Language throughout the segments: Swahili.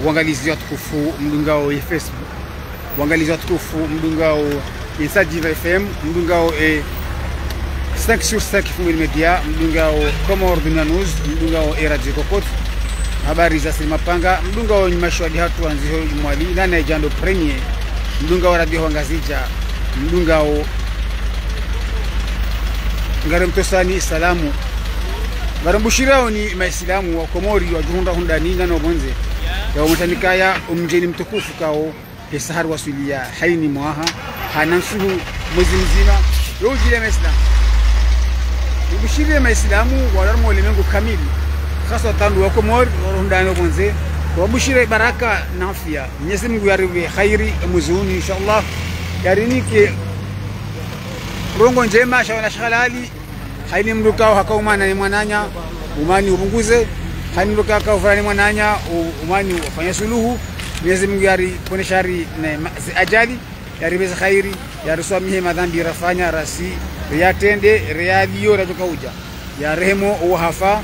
uangalizi wa tukufu mdungao ya Facebook, uangalizi wa tukufu mdungao Insajiva FM, mdungao 5 sur 5 Fumil Media, mdungao Komor Dunia News, mdungao Radio Kokot, habari za Simapanga, mdungao Nyumashwadi hatu anziho mwali nana Jando Premier, mdungao Radio Wangazija, mdungao Ngaramtosani salamu Barambushirao ni Maislamu wa Komori wa Juhunda Hundani na Nobonze ya umatanikaya umjeni mtukufu kao Sahar wasulia haini mwaha hanansuhu mwezi mzima yojile Maislamu Bushire Maislamu walarmo ulimwengu kamili hasa tandu wa Komori wa Hundani Nobonze wabushire baraka na afya Mwenyezi Mungu yariwe khairi muzuni inshallah yarinike rongo njema shawana halali haini mdukao hakaumana ni mwananya umani ubunguze haini mdukao hakaufana ni mwananya umani ufanya suluhu Mwenyezi Mungu yari poneshari na ajali yari beza khairi yari swamihe madhambi rafanya rasi riyatende riyadiyo rajuka uja ya rehemo uhafa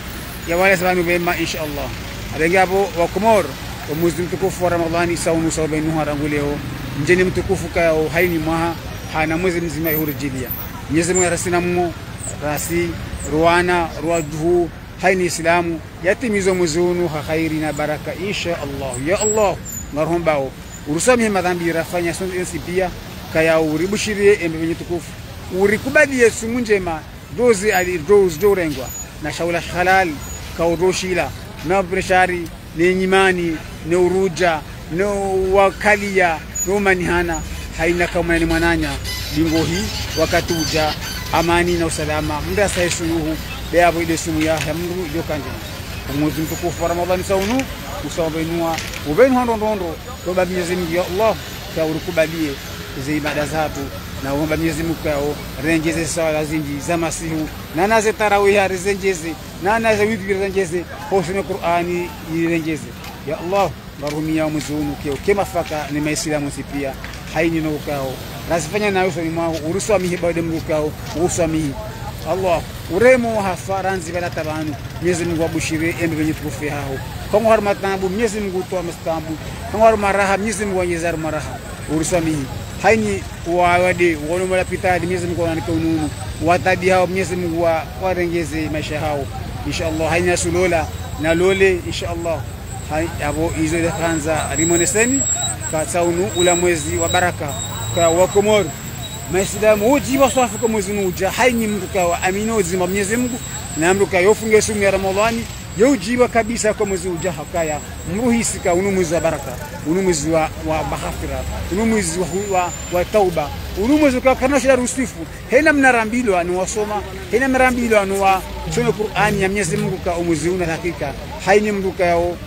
ya wale sabani bema inshallah alengi hapo wa Komor wa mwezi mtukufu wa Ramadhani saunu sabainu haranguleo mjeni mtukufu kao haini mwaha hana mwezi mzima yuhurijilia Mwenyezi Mungu yarasina mmo rasi ruana ruajuhu haini Islamu yatimizo muzunu khairi na baraka insha Allah ya Allah marhumbao urusamihe madhambi rafanya sonzi pia kaya uribushirie embe wenye tukufu urikubali Yesu munjema dozi ali dozi dorengwa na shaula halal kauroshila na preshari ni nyimani ni uruja no wakalia no manihana haina kama ni mwananya bingo hii wakati uja amani na usalama mda saisuluhu beabo ile sumu ya hamdu ile kanje mwezi mtukufu wa Ramadhani saunu usawabenua ubenu ndondo toba Mwenyezi Mungu ya Allah ka urikubalie hizo ibada zatu na uomba Mwenyezi Mungu kao renjeze sala zinji za masihu na naze tarawih arenjeze na naze witri renjeze hosene Qur'ani irenjeze ya Allah barumia mzunu kema faka ni Maislamu sipia haini no kao nasifanya na uso ni mwangu uruswamihi baada mrukao uruswamihi Allah uremo hafaranzi bala tabanu Mwenyezi Mungu abushire embe wenye tukufu hao kama harmatabu Mwenyezi Mungu toa mstamu kama harmaraha Mwenyezi Mungu anyezar maraha uruswamihi haini wawade wono pitadi Mwenyezi Mungu ananike ununu watadi hao Mwenyezi Mungu warengeze maisha hao inshallah haina sulola na lole inshallah hai abo hizo ile kwanza rimoneseni katsaunu ula mwezi wa baraka kwa wa Komor Maislamu uji wasafu kwa mwezi uja haini mtu kwa amino zima Mwenyezi Mungu na mruka yofunge sumu ya Ramadhani yojiwa kabisa kwa mwezi uja hakaya mruhisika unumwezi wa baraka unumwezi wa bahafira unumwezi wa tauba unumwezi kwa kanasha rusifu hena mnarambilwa ni wasoma hena mnarambilwa ni wa soma Qur'ani ya Mwenyezi Mungu kwa mwezi una hakika haini mruka yao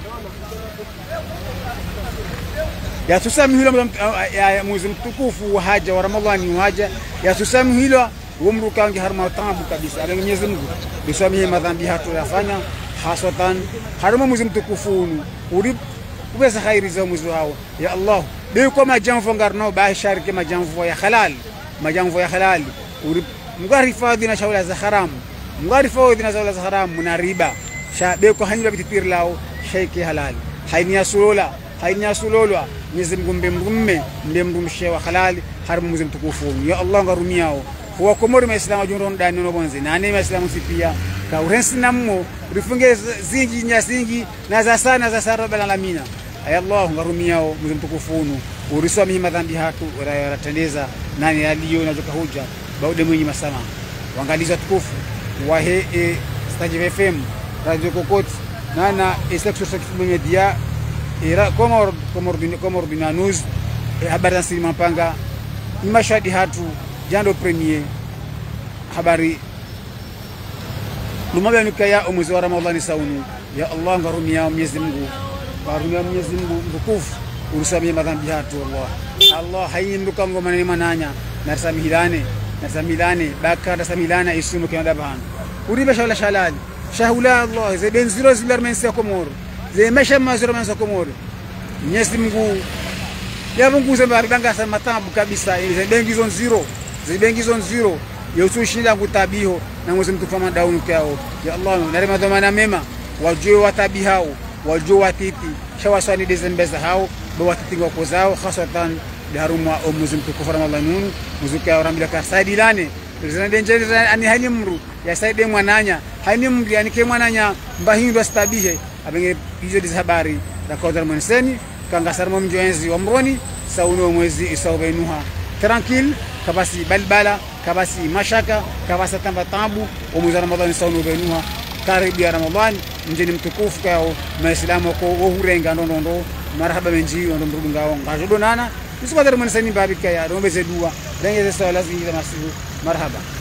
ya tusamihilo ya mwezi mtukufu wa haja wa Ramadhani wa haja ya tusamihilo umruka wangi harma tabu kabisa ala Mwenyezi Mungu bisamihe madhambi hatu yafanya hasatan harma mwezi mtukufu urib ubesa khairi za mwezi wao ya Allah be kwa majamvo ngarno ba shariki majamvo ya halal urib mgarifadhi na shaula za haram mgarifadhi na shaula za haram na riba sha be kwa hanila bititir lao sheiki halal haini sulolwa Mwenyezi Mungu mbemrumishe wa halali harmu mwezi mtukufu ya Allah ngarumiao kwa Komori Maislamu junron dani no bonze na ne Maislamu sipia ka urensi nammo rifunge zingi nyasingi na za sana za sarabal alamina ay Allah ngarumiao mwezi mtukufu uriswa mimi madhambi hatu ratendeza nani aliyo na joka hoja baude mwenye masama waangaliza tukufu wa Stage FM Radio Kokot na Sexo Media era Komor Dunia News habari za Simapanga Nyumashwadi hatu Jando Premier habari lumabya nikaya mwezi wa Ramadhani saunu ya Allah ngarumia Mwenyezi Mungu mtukufu urusamie madhambi hatu Allah hayimruka ngoma ni mananya nasamilane baka nasamilana isumu kenda bahana uriba shawla shalali shahula Allah zeben zero zilar mensi ya Komor zemesha mazero mensi ya Komor Mwenyezi Mungu ya Mungu zembardanga sana matabu kabisa zibengi zon zero yotushinda ngutabiho na mwezi mtukufu daunu kwao ya Allah na Ramadhani mema wajue watabihao wajue watiti shawaswani dezembeza hao bawatitinga kwa zao hasatan daharumwa mwezi mtukufu Ramadhanun muzuka ya ramila ka saidilane zinade ani hani mru ya saide mwananya hani mru yani ke mwananya mbahindo stabihe abenge hizo habari za kodar monseni kanga sarmo mjoenzi wa mroni sauno mwezi isaubenuha tranquille kabasi balbala kabasi mashaka kabasa tamba tabu wa mwezi Ramadhani sauno benuha karibu ya Ramadhani mjeni mtukufu kao maislamu ko hurenga ndondo marhaba menji ndo mrudungao ngajodonana nisukadar monseni babika ya rombe zedua denge sala zi masihu marhaba.